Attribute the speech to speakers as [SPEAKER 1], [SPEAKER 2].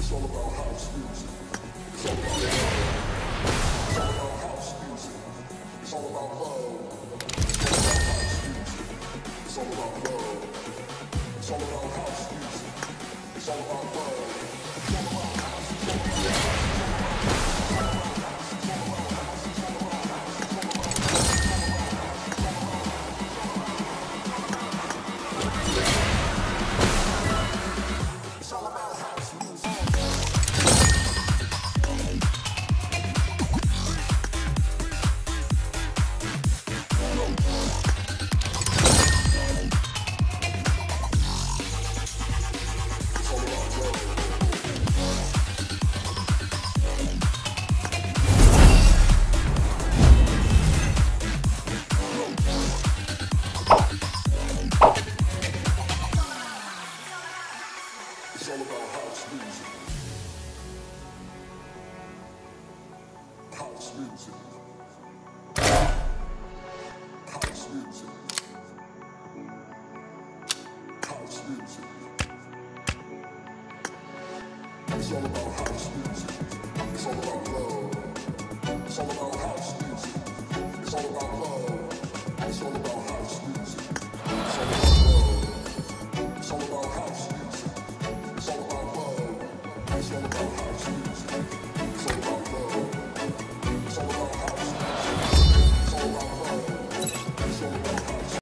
[SPEAKER 1] all about house music. It's all about love. It's all about house music. It's all about love. It's all about house music. It's all about love. It's all about house music. It's all about love. It's all about house. It's all about house. It's all about house. It's all about house. It's all about house. It's all about house music. It's all about house music. House music. House music. House music. It's all about house music. It's all about love.